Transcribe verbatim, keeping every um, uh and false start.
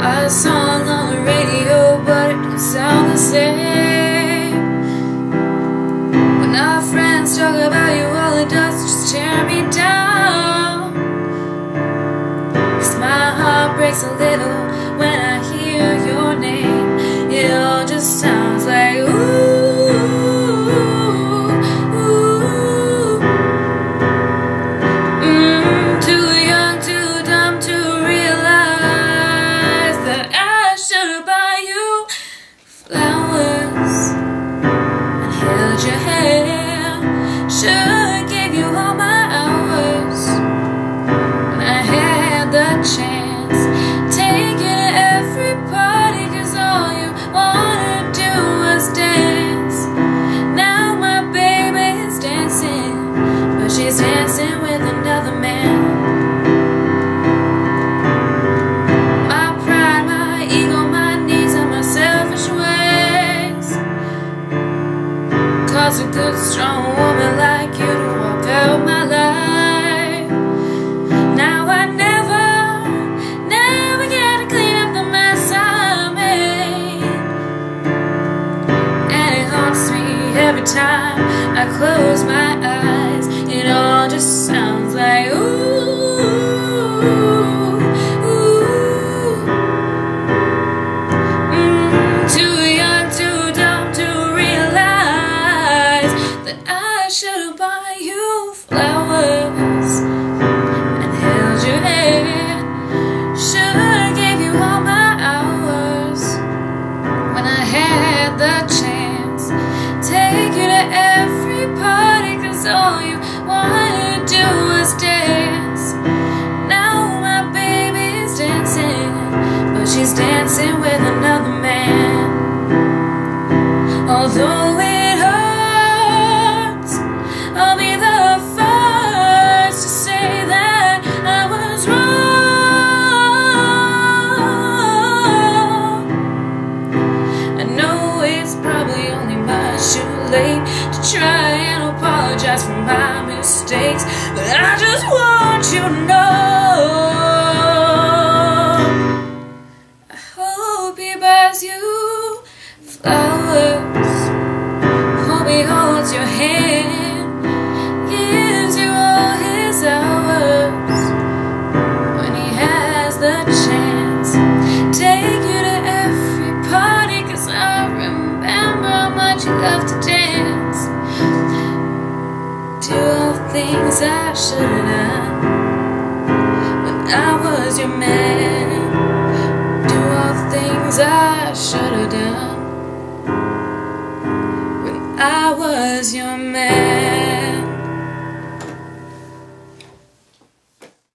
A song on the radio, but it don't sound the same. When our friends talk about you, all it does is just tear me down. 'Cause my heart breaks a little when I hear your name. It all just sounds like ooh, ooh. Mm, too young, too dumb to realize that I should buy you flowers and held your hand. Should give you all my hours when I had the chance. Take you to every party, 'cause all you wanna do was dance. Now my baby is dancing, but she's dancing with another man. My pride, my ego, my needs, and my selfish ways cause a good strong woman like you to walk out my life. Now I never, never get to clean up the mess I made, and it haunts me every time I close my eyes. It all just sounds like ooh, ooh. Mm, too young, too dumb to realize that I should buy you flowers and held your hand. Should give you all my hours when I had the chance. Take you to every party, 'cause all you wanted to do was dance. Now my baby's dancing, but she's dancing with another man. Although it hurts, I'll be the first to say that I was wrong. I know it's probably only much too late to try and apologize for my mistakes, but I just want you to know I hope he buys you flowers. Hope he holds your hand, gives you all his hours when he has the chance. Take you to every party, 'cause I remember how much you love to dance. Do all the things I should have done when I was your man. Do all the things I should have done when I was your man.